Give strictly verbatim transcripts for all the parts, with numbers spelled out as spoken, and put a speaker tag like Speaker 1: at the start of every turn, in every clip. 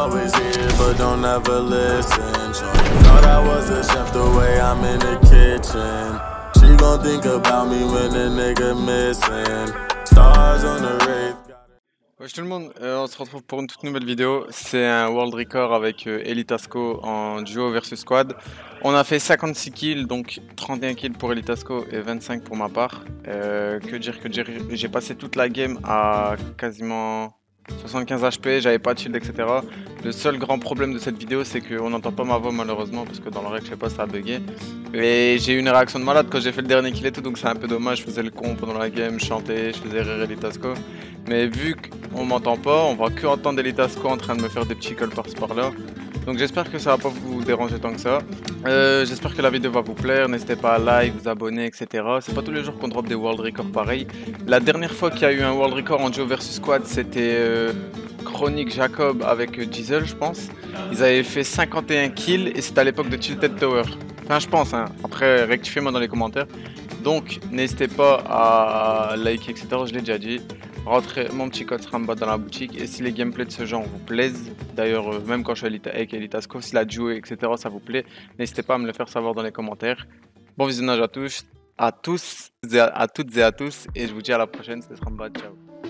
Speaker 1: always hear but don't ever listen. So you thought I was a chef the way I'm in the kitchen. She gon' think about me when the nigga missing. Stars on the rave.
Speaker 2: Wesh tout le monde, euh, on se retrouve pour une toute nouvelle vidéo. C'est un world record avec euh, Elitasco en duo versus squad. On a fait cinquante-six kills, donc trente et un kills pour Elitasco et vingt-cinq pour ma part. Euh, que dire, que dire, j'ai passé toute la game à quasiment soixante-quinze H P, j'avais pas de shield, et cetera. Le seul grand problème de cette vidéo, c'est qu'on n'entend pas ma voix malheureusement, parce que dans le rec, je sais pas, ça a bugué. Et j'ai eu une réaction de malade quand j'ai fait le dernier kill et tout, donc c'est un peu dommage. Je faisais le con pendant la game, je chantais, je faisais rire Elitasco. Mais vu qu'on m'entend pas, on va que entendre Elitasco en train de me faire des petits calls par-ci par-là. Donc j'espère que ça va pas vous déranger tant que ça. Euh, j'espère que la vidéo va vous plaire. N'hésitez pas à like, vous abonner, et cetera. C'est pas tous les jours qu'on drop des world records pareils. La dernière fois qu'il y a eu un world record en duo versus squad, c'était euh, Chronic Jacob avec euh, Diesel, je pense. Ils avaient fait cinquante et un kills et c'était à l'époque de Tilted Tower. Enfin, je pense, hein. Après, rectifiez-moi dans les commentaires. Donc, n'hésitez pas à liker, et cetera. Je l'ai déjà dit. Rentrez mon petit code SRAMBA dans la boutique. Et si les gameplays de ce genre vous plaisent, d'ailleurs, euh, même quand je suis avec Elitasco, si la duo, et cetera, ça vous plaît, n'hésitez pas à me le faire savoir dans les commentaires. Bon visionnage à tous, à tous, et à, à toutes et à tous. Et je vous dis à la prochaine. C'était SRAMBA. Ciao.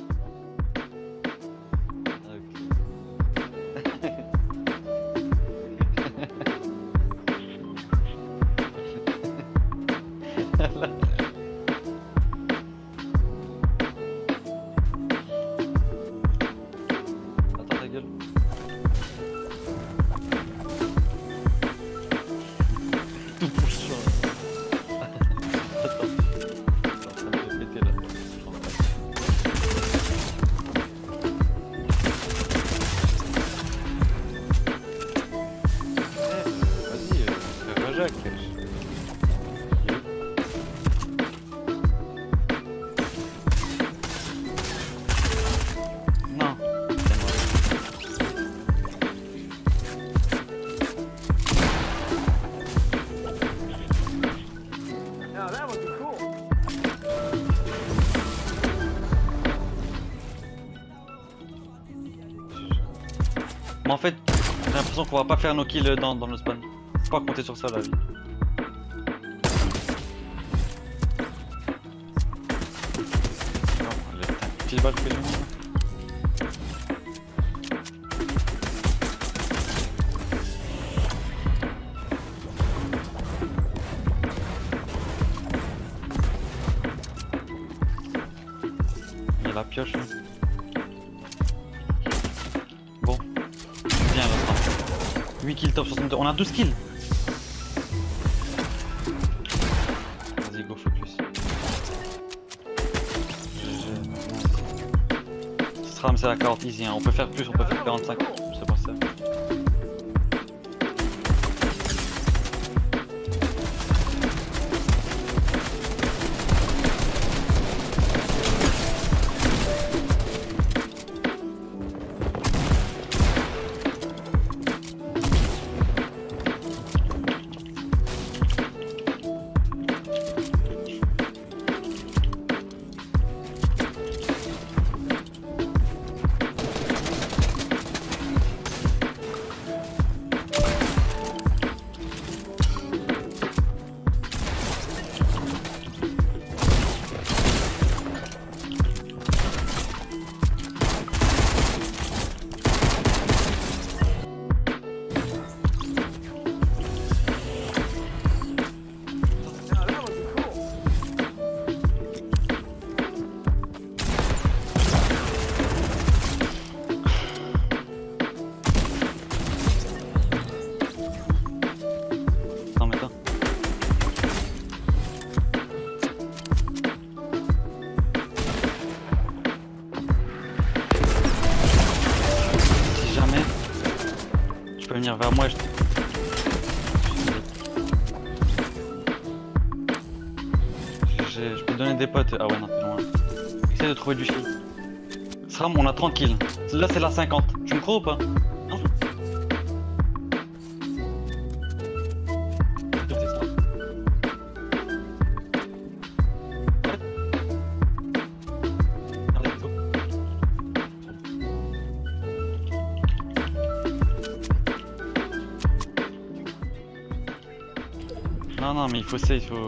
Speaker 3: Attends ta gueule. Tout pour ça. Attends. Je suis en train de me péter là. Eh, vas-y, euh, fais Rajac. Non. Mais en fait, j'ai l'impression qu'on va pas faire nos kills dans, dans le spawn. Faut pas compter sur ça la vie. Non, allez, putain, petite balle que j'ai mis. Il y a la pioche. Hein. Bon. Bien là. huit kills top soixante-deux. On a douze kills. Vas-y, go focus. Ce sera c'est la quarante easy. Hein. On peut faire plus, on peut faire quarante-cinq. C'est pas ça. Venir vers moi, je... Je, je peux te donner des potes. Ah ouais, non, t'es loin. Essaye de trouver du shield. Sram, on a trente kills. Là, c'est la cinquante. Tu me crois ou pas? Non. Non, non, mais il faut ça, il faut.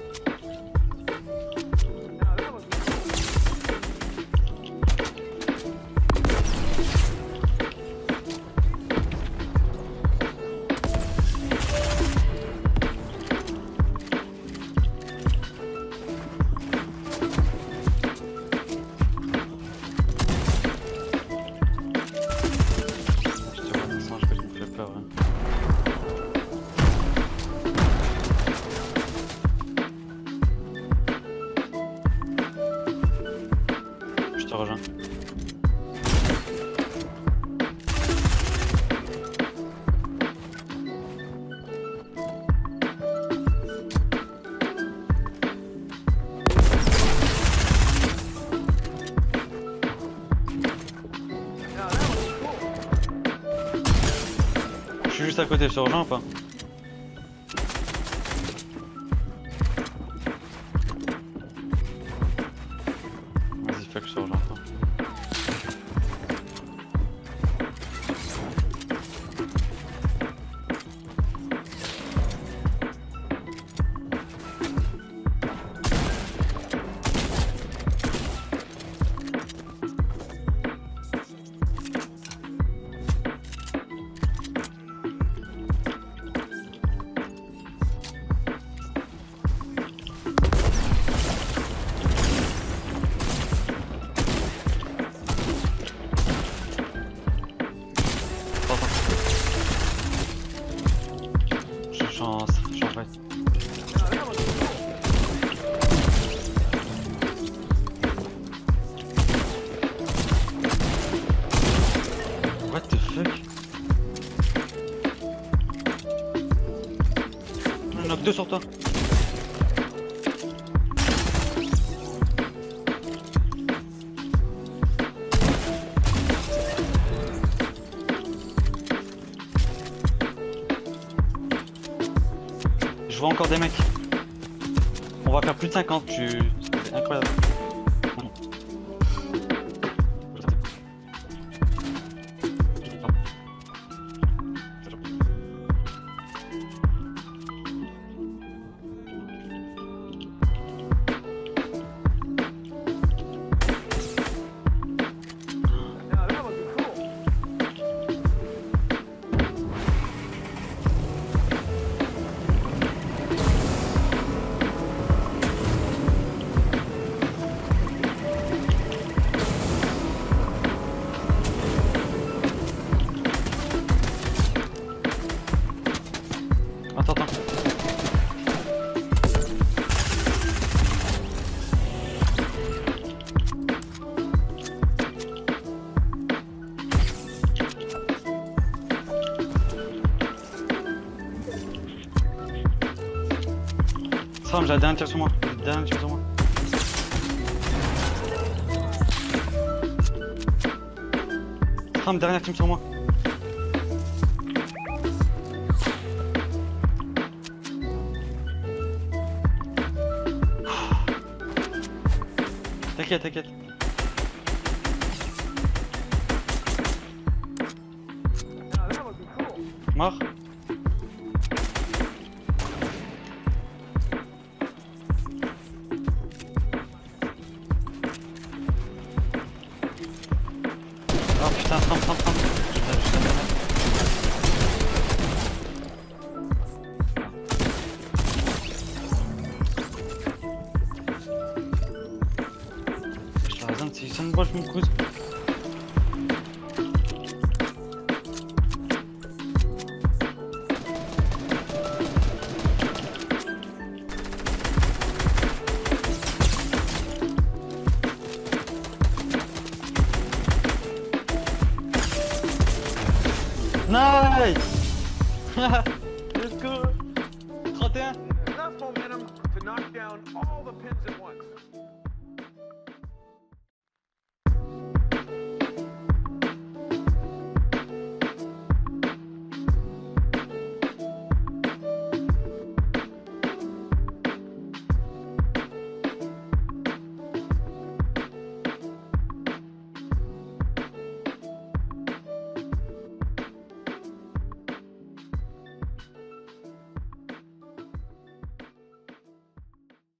Speaker 3: Je te rejoins. Je suis juste à côté, je te rejoins ou pas? Vas-y, fuck, je te rejoins pas. Je change, je change ouais. What the fuck? On en a que deux sur toi. Je vois encore des mecs. On va faire plus de cinquante, tu... c'est incroyable. Attends, attends. Sam, j'ai un dernier tir sur moi. J'ai un dernier tir sur moi. Sam, dernier tir sur moi. T'inquiète, t'inquiète. Mort. Oh putain, trente, trente, trente. C'est une broche, mon cousin. Nice. Let's go. trente et un.
Speaker 4: Enough momentum to knock down all the pins at once.